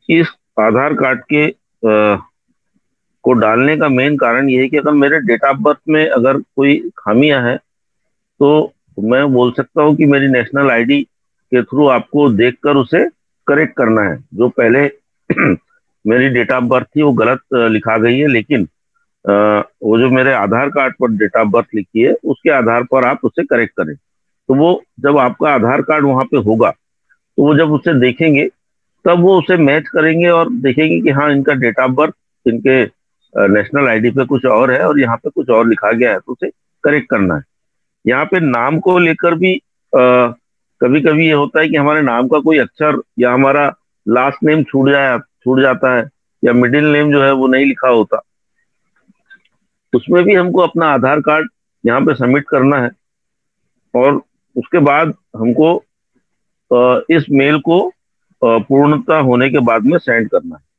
इस आधार कार्ड के को डालने का मेन कारण ये है कि अगर मेरे डेट ऑफ बर्थ में अगर कोई खामियां हैं तो मैं बोल सकता हूँ कि मेरी नेशनल आईडी के थ्रू आपको देखकर उसे करेक्ट करना है। जो पहले मेरी डेट ऑफ बर्थ थी वो गलत लिखा गई है, लेकिन वो जो मेरे आधार कार्ड पर डेट ऑफ बर्थ लिखी है उसके आधार पर आप उसे करेक्ट करें। तो वो जब आपका आधार कार्ड वहां पे होगा तो वो जब उसे देखेंगे तब वो उसे मैच करेंगे और देखेंगे कि हाँ, इनका डेट ऑफ बर्थ इनके नेशनल आईडी पे कुछ और है और यहाँ पे कुछ और लिखा गया है, तो उसे करेक्ट करना है। यहाँ पे नाम को लेकर भी कभी कभी ये होता है कि हमारे नाम का कोई अक्षर या हमारा लास्ट नेम छूट जाता है, या मिडिल नेम जो है वो नहीं लिखा होता। उसमें भी हमको अपना आधार कार्ड यहाँ पे सबमिट करना है और उसके बाद हमको इस मेल को पूर्णता होने के बाद में सेंड करना है।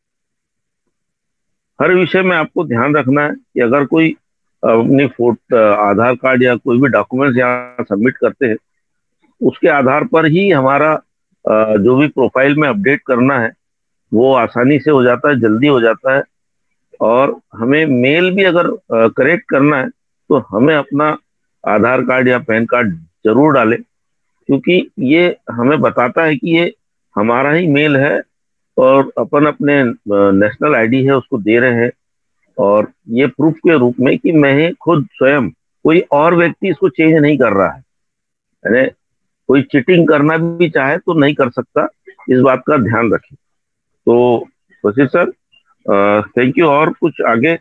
हर विषय में आपको ध्यान रखना है कि अगर कोई अपनी फोटो, आधार कार्ड या कोई भी डॉक्यूमेंट्स यहाँ सबमिट करते हैं उसके आधार पर ही हमारा जो भी प्रोफाइल में अपडेट करना है वो आसानी से हो जाता है, जल्दी हो जाता है। और हमें मेल भी अगर करेक्ट करना है तो हमें अपना आधार कार्ड या पैन कार्ड जरूर डालें, क्योंकि ये हमें बताता है कि ये हमारा ही मेल है और अपन अपने नेशनल आईडी है उसको दे रहे हैं। और ये प्रूफ के रूप में कि मैं खुद स्वयं, कोई और व्यक्ति इसको चेंज नहीं कर रहा है। यानी कोई चीटिंग करना भी चाहे तो नहीं कर सकता, इस बात का ध्यान रखें। तो वसीर सर, थैंक यू। और कुछ आगे?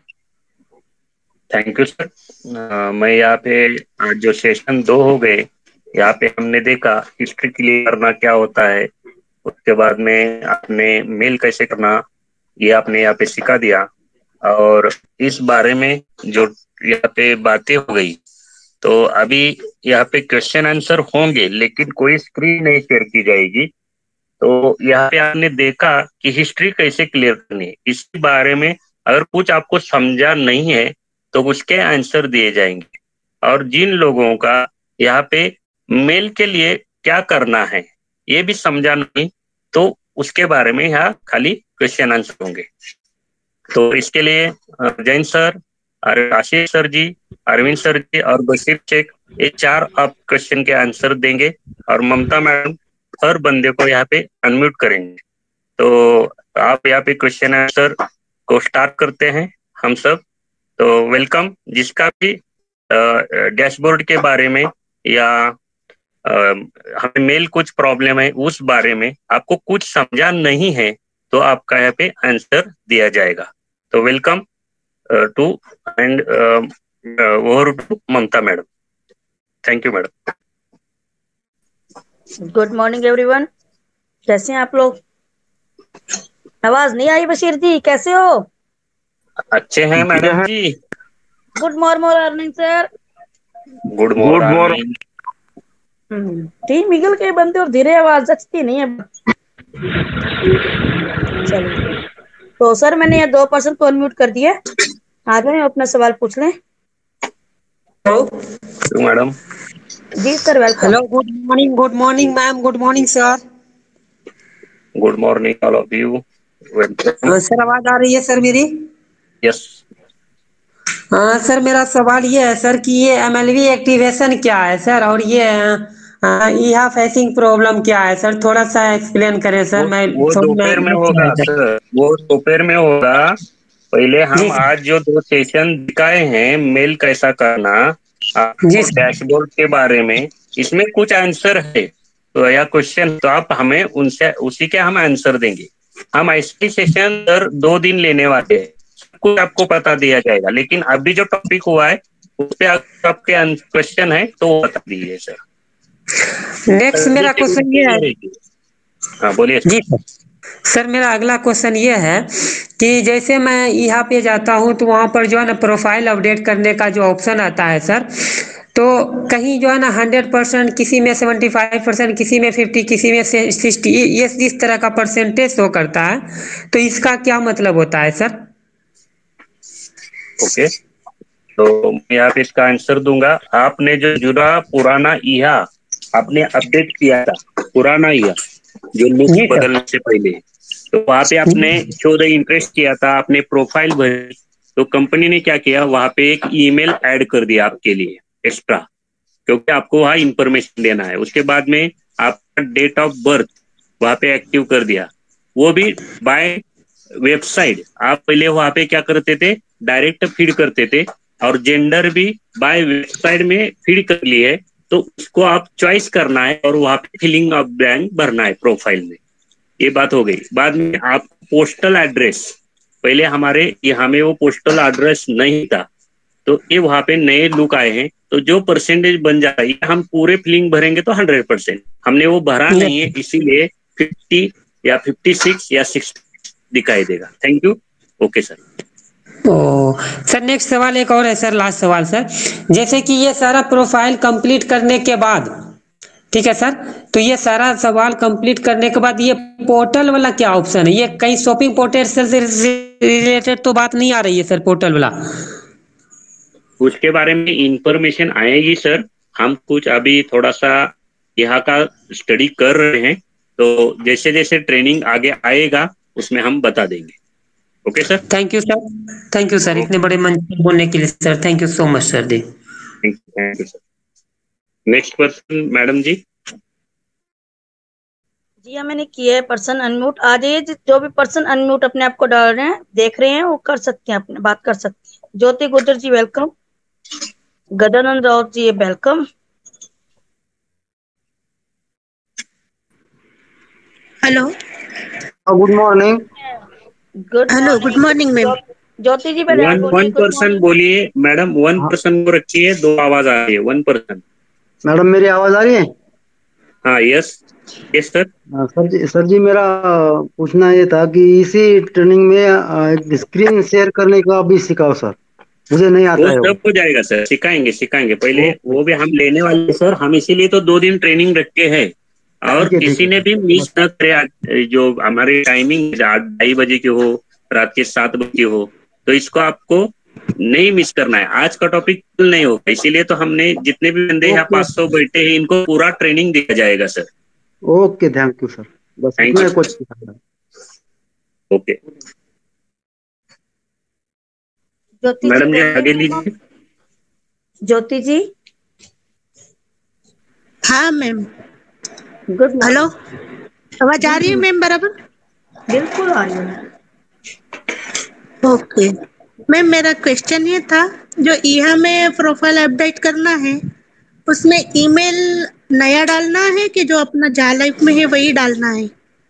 Thank you sir. मैं यहाँ पे आज जो सेशन 2 हो गए, यहाँ पे हमने देखा हिस्ट्री क्लियर करना क्या होता है, उसके बाद में आपने मेल कैसे करना ये आपने यहाँ पे सिखा दिया। और इस बारे में जो यहाँ पे बातें हो गई, तो अभी यहाँ पे क्वेश्चन आंसर होंगे लेकिन कोई स्क्रीन नहीं शेयर की जाएगी। तो यहाँ पे आपने देखा कि हिस्ट्री कैसे क्लियर करनी है, इस बारे में अगर कुछ आपको समझा नहीं है तो उसके आंसर दिए जाएंगे। और जिन लोगों का यहाँ पे मेल के लिए क्या करना है ये भी समझा नहीं तो उसके बारे में यहाँ खाली क्वेश्चन आंसर होंगे। तो इसके लिए Jain sir, Ashish sir ji, Arvind sir ji और बशीर शेख, ये 4 आप क्वेश्चन के आंसर देंगे और ममता मैडम हर बंदे को यहाँ पे अनम्यूट करेंगे। तो आप यहाँ पे क्वेश्चन आंसर को स्टार्ट करते हैं हम सब। तो वेलकम। जिसका भी डैशबोर्ड के बारे में या हमें मेल कुछ प्रॉब्लम है उस बारे में आपको कुछ समझा नहीं है तो आपका यहाँ पे आंसर दिया जाएगा। तो welcome to and over to Mamta madam. Thank you madam. Good morning everyone, कैसे हैं आप लोग? आवाज नहीं आई बशीर जी, कैसे हो? अच्छे हैं madam ji. Good morning sir. Good morning. Team Eagle के बनते और धीरे आवाज अच्छी नहीं है। चलिए, तो सर मैंने ये 2 पर्सन को अनम्यूट कर दिया। आ जाए अपना सवाल पूछ लें। Hello madam ji sir, welcome. Hello, good morning ma'am, good morning sir. Good morning all of you. Sir आवाज आ रही है सर मेरी? यस। हाँ सर, मेरा सवाल ये है सर कि ये MLV एक्टिवेशन क्या है सर, और ये ईहा फेसिंग प्रॉब्लम क्या है सर? थोड़ा सा एक्सप्लेन करें सर। वो दोपहर में होगा सर, वो दोपहर में होगा। पहले हम आज जो 2 सेशन दिखाए हैं मेल कैसा करना, आपको डैशबोर्ड के बारे में, इसमें कुछ आंसर है तो या क्वेश्चन, तो आप हमें उनसे उसी के हम आंसर देंगे। हम ऐसे सेशन सर 2 दिन लेने वाले हैं, कुछ आपको पता दिया जाएगा, लेकिन अभी जो टॉपिक हुआ है उस पे आपके क्वेश्चन है तो वो बता दीजिए सर। नेक्स्ट मेरा क्वेश्चन ये है। हाँ बोलिए जी सर, मेरा अगला क्वेश्चन ये है कि जैसे मैं यहाँ पे जाता हूँ तो वहाँ पर जो है ना प्रोफाइल अपडेट करने का जो ऑप्शन आता है सर, तो कहीं जो है ना 100%, किसी में 75%, किसी में 50%, किसी में 60%, ये इस तरह का परसेंटेज शो करता है। तो इसका क्या मतलब होता है सर? ओके, तो मैं यहाँ पे इसका आंसर दूंगा। आपने जो जुड़ा पुराना ईहा आपने अपडेट किया था, पुराना ईहा जो लुक जी सर। बदलने से पहले। तो वहां पे आपने 14 इंटरेस्ट किया था, आपने प्रोफाइल भरी, तो कंपनी ने क्या किया, वहां पे एक ईमेल ऐड कर दिया आपके लिए एक्स्ट्रा, क्योंकि आपको वहाँ इंफॉर्मेशन देना है। उसके बाद में आपका डेट ऑफ बर्थ वहां पे एक्टिव कर दिया, वो भी बाय वेबसाइट। आप पहले वहां पे क्या करते थे, डायरेक्ट फीड करते थे, और जेंडर भी बाय वेबसाइट में फीड कर लिए, तो उसको आप चॉइस करना है और वहां पे फिलिंग ऑफ ब्लैंक भरना है प्रोफाइल में। ये बात हो गई। बाद में आप पोस्टल एड्रेस, पहले हमारे यहाँ में वो पोस्टल एड्रेस नहीं था, तो ये वहां पे नए लुक आए हैं, तो जो परसेंटेज बन जाता है, हम पूरे फिलिंग भरेंगे तो 100%, हमने वो भरा नहीं है, इसीलिए 50 या 56 या 60 दिखाई देगा। Thank you. Okay sir. Oh sir, next सवाल एक और है सर, लास्ट सवाल सर। जैसे कि ये सारा प्रोफाइल कंप्लीट करने के बाद, ठीक है सर, तो ये सारा सवाल कंप्लीट करने के बाद ये पोर्टल वाला क्या ऑप्शन है? ये कहीं शॉपिंग पोर्टल से रिलेटेड तो बात नहीं आ रही है सर, पोर्टल वाला? उसके बारे में इंफॉर्मेशन आएगी सर, हम कुछ अभी थोड़ा सा यहाँ का स्टडी कर रहे हैं, तो जैसे जैसे ट्रेनिंग आगे आएगा उसमें हम बता देंगे। Okay sir. Thank you sir, thank you sir, इतने बड़े मंच पर बोलने के लिए sir, thank you so much sir. दी thank you sir. Next person madam ji. जी हाँ, मैंने किया है पर्सन अनम्यूट। आ जाइए, जो भी पर्सन अनम्यूट अपने आप को डाल रहे हैं, देख रहे हैं, वो कर सकते हैं, अपने बात कर सकते हैं। Jyoti Gujar ji welcome, Gajanand Raut ji welcome. Hello, good morning. Good hello, good morning ma'am. Jyoti ji पहले आप वन बोलिए गुड पर्सन मॉर्निंग। बोलिए मैडम, वन हाँ। पर्सन को रखिए, दो आवाज आ रही है। One person. मैडम मेरी आवाज आ रही है? हाँ, yes yes sir. Sir ji मेरा पूछना ये था कि इसी ट्रेनिंग में स्क्रीन शेयर करने का भी सिखाओ सर, मुझे नहीं आता वो है वो। सब हो जाएगा सर, सिखाएंगे सिखाएंगे। पहले ओके, वो भी हम लेने वाले हैं सर, हम इसीलिए तो 2 दिन ट्रेनिंग रखे हैं। और ठीक है किसी ने भी मिस न करे। जो हमारे टाइमिंग 2:30 बजे की हो, रात के 7 बजे की हो, तो इसको आपको नहीं मिस करना है। आज का टॉपिक नहीं होगा, इसीलिए तो हमने जितने भी बंदे यहाँ ओके 500 बैठे हैं, इनको पूरा ट्रेनिंग दिया जाएगा sir. Okay, thank you sir, बस थैंक इतना यू ही कुछ सिखाना है। ओके ज्योति जी मैडम जी, बोलिए। आगे लीजिए। ज्योति जी हाँ मैम। Good hello, morning. आवाज आ रही है मैम बराबर? बिल्कुल आ रही है। ओके मैम, मेरा क्वेश्चन ये था, जो यहाँ में प्रोफाइल अपडेट करना है, उसमें ईमेल नया डालना है कि जो अपना लाइफ में है वही डालना है?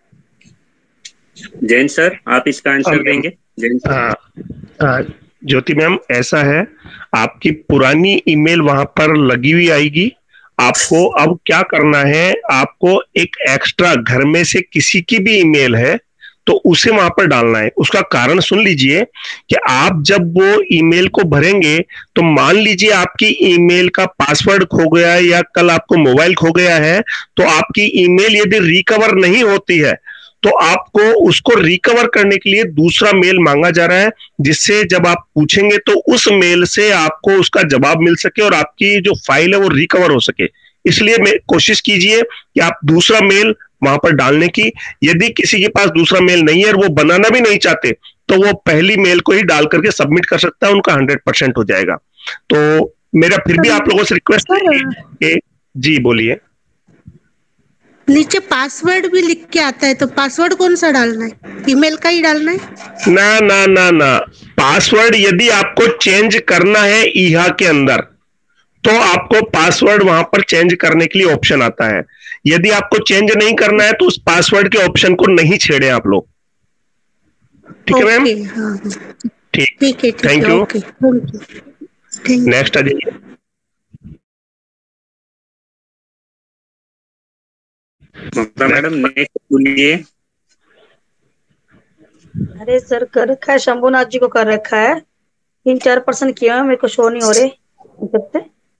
जैन सर, आप इसका आंसर देंगे? जैन सर। ज्योति मैम, ऐसा है, आपकी पुरानी ईमेल वहां पर लगी हुई आएगी। आपको अब क्या करना है, आपको एक एक्स्ट्रा घर में से किसी की भी ईमेल है तो उसे वहां पर डालना है। उसका कारण सुन लीजिए कि आप जब वो ईमेल को भरेंगे, तो मान लीजिए आपकी ईमेल का पासवर्ड खो गया है या कल आपको मोबाइल खो गया है, तो आपकी ईमेल यदि रिकवर नहीं होती है तो आपको उसको रिकवर करने के लिए दूसरा मेल मांगा जा रहा है, जिससे जब आप पूछेंगे तो उस मेल से आपको उसका जवाब मिल सके और आपकी जो फाइल है वो रिकवर हो सके। इसलिए कोशिश कीजिए कि आप दूसरा मेल वहां पर डालने की। यदि किसी के पास दूसरा मेल नहीं है और वो बनाना भी नहीं चाहते, तो वो पहली मेल को ही डाल करके सबमिट कर सकता है, उनका 100% हो जाएगा। तो मेरा फिर भी आप लोगों से रिक्वेस्ट है। जी बोलिए। नीचे पासवर्ड भी लिख के आता है, तो पासवर्ड कौन सा डालना है? ईमेल का ही डालना है? ना ना ना ना, पासवर्ड यदि आपको चेंज करना है ईहा के अंदर, तो आपको पासवर्ड वहां पर चेंज करने के लिए ऑप्शन आता है। यदि आपको चेंज नहीं करना है तो उस पासवर्ड के ऑप्शन को नहीं छेड़े आप लोग। ठीक है मैम? हाँ, ठीक है। Thank you. Okay, thank you. Next आ जाइए। मैडम नेक्स्ट बोलिए। अरे सर, कर रखा है, शंभुनाथ जी को कर रखा है। 3-4% किए हैं, मेरे को शो नहीं हो रहे सकते।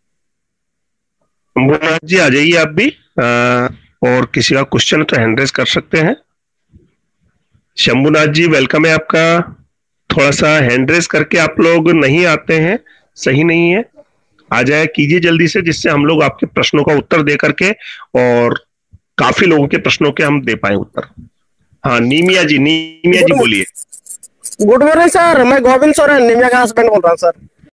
शंभुनाथ जी आ जाइए आप भी। और किसी का क्वेश्चन तो हैंड रेज कर सकते हैं। शंभुनाथ जी वेलकम है आपका। थोड़ा सा हैंड रेज करके आप लोग नहीं आते हैं, सही नहीं है। आ जाए कीजिए जल्दी से, जिससे हम लोग आपके प्रश्नों का उत्तर दे करके और काफी लोगों के प्रश्नों के हम दे पाए उत्तर। हाँ नीमिया जी बोलिए। गुड मॉर्निंग सर, मैं गोविंद सोरेन निमिया का हस्बैंड बोल रहा हूँ सर।